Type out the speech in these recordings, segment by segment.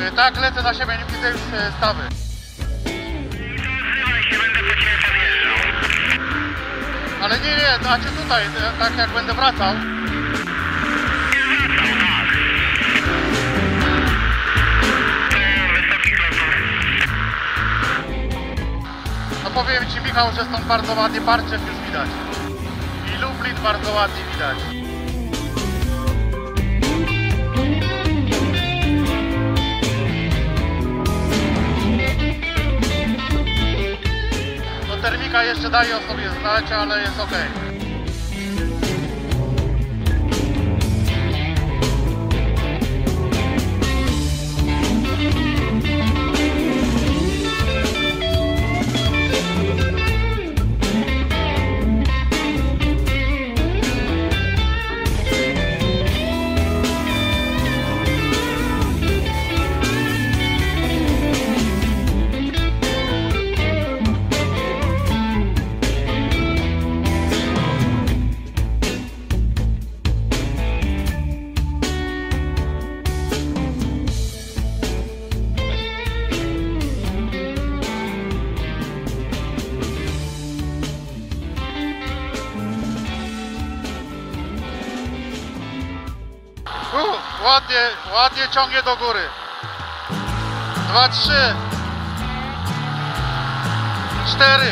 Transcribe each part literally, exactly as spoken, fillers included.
Yy, tak, lecę na siebie, nie widzę już yy, stawy. Trzymaj się, będę po ciebie podjeżdżał. Ale nie, nie, znaczy tutaj, tak jak będę wracał. No powiem Ci, Michał, że stąd bardzo ładnie Parczew już widać. I Lublin bardzo ładnie widać. No termika jeszcze daje o sobie znać, ale jest ok. Uh, ładnie, ładnie ciągnie do góry. Dwa, trzy. Cztery.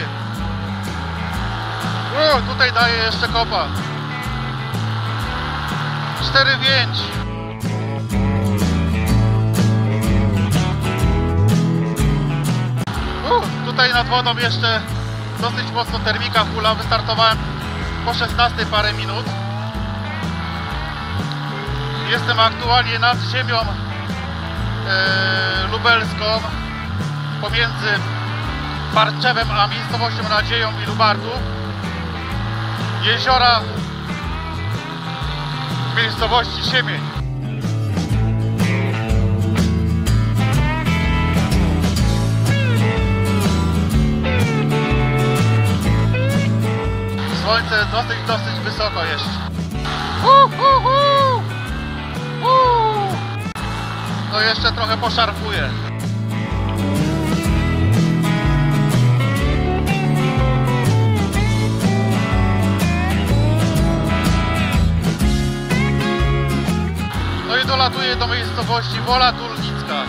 Uh, tutaj daje jeszcze kopa. Cztery, pięć. Uh, tutaj nad wodą jeszcze dosyć mocno termika hula. Wystartowałem po szesnastej parę minut. Jestem aktualnie nad ziemią e, lubelską, pomiędzy Parczewem a miejscowością Nadzieją i Lubartów. Jeziora w miejscowości Siemień. Słońce dosyć, dosyć wysoko jeszcze. Uh, uh, uh. To jeszcze trochę poszarpuje. No i dolatuję do miejscowości Wola Tulnicka.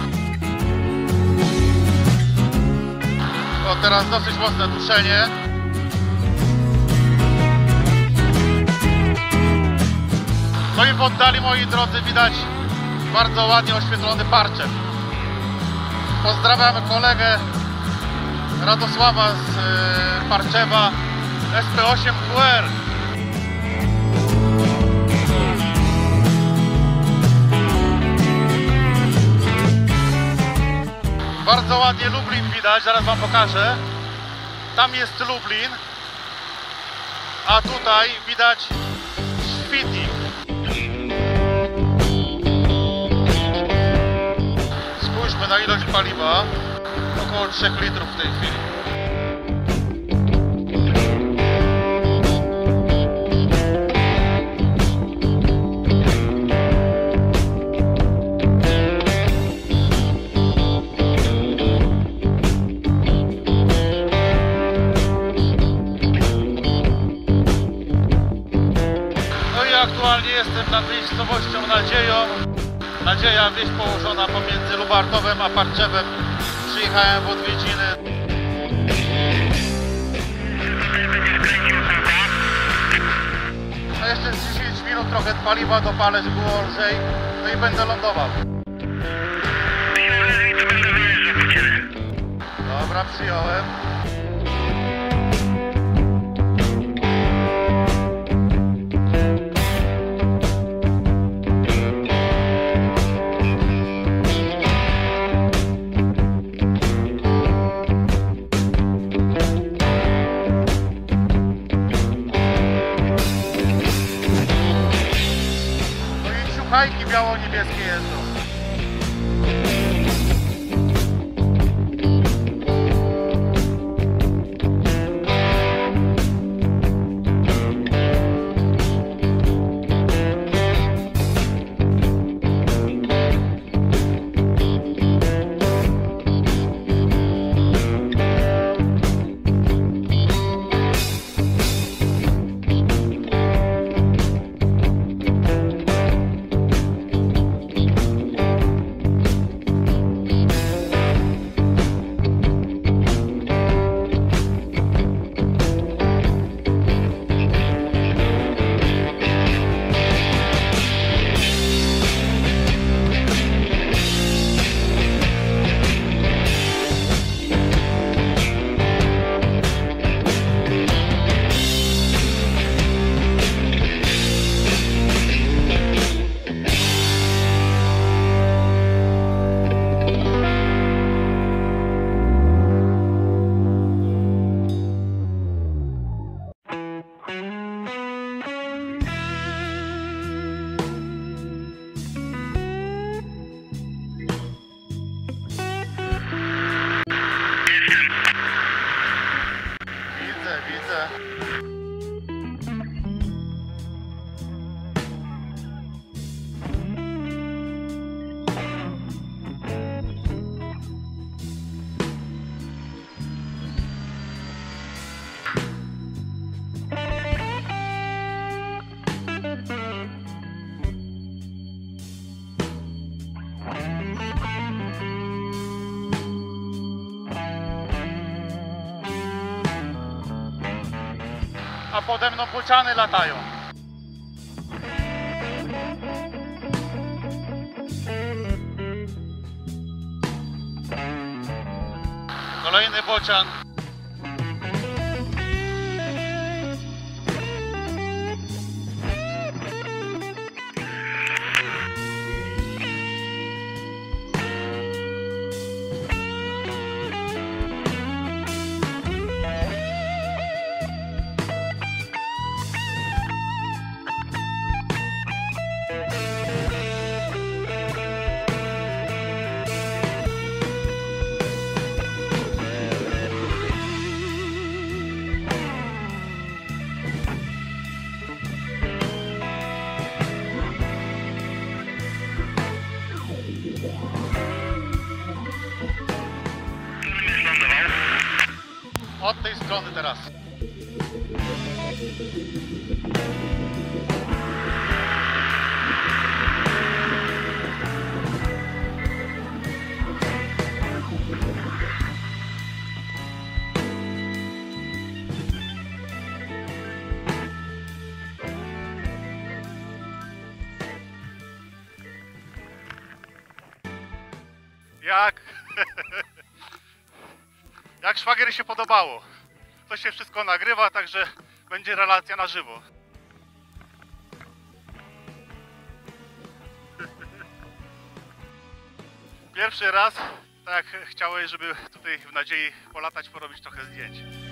O, teraz dosyć mocne duszenie. No i w oddali, moi drodzy, widać bardzo ładnie oświetlony Parczew. Pozdrawiam kolegę Radosława z y, Parczewa S P osiem Q R. Bardzo ładnie Lublin widać, zaraz Wam pokażę. Tam jest Lublin, a tutaj widać Świdnik. Spójrzmy na ilość paliwa, około trzech litrów w tej chwili. No i aktualnie jestem nad miejscowością Nadzieją. Nadzieja, wieś położona pomiędzy Lubartowem a Parczewem. Przyjechałem w odwiedziny. No jeszcze z dziesięć minut trochę paliwa dopalę, żeby było lżej. No i będę lądował. Dobra, przyjąłem. Fajki biało-niebieskie jeżdżą. a pode mną bociany latają. Kolejny bocian. Od tej strony teraz. Jak? Jak szwagiery się podobało? To się wszystko nagrywa, także będzie relacja na żywo. Pierwszy raz, tak jak chciałeś, żeby tutaj w nadziei polatać, porobić trochę zdjęć.